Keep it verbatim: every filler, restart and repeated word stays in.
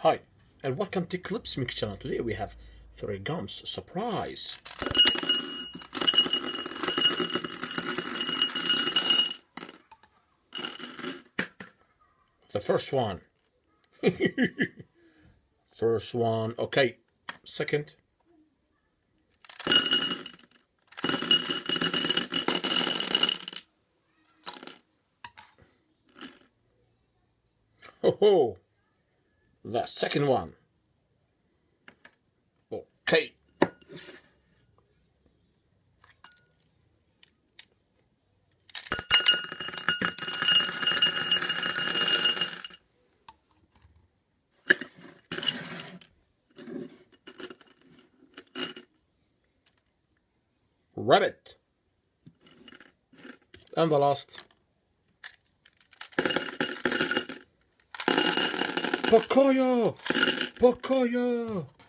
Hi, and welcome to Clipsmixxx channel. Today we have three gums surprise. The first one. First one. Okay. Second. Oh, ho. The second one. Okay. Rabbit. And the last. Pocoyo! Pocoyo!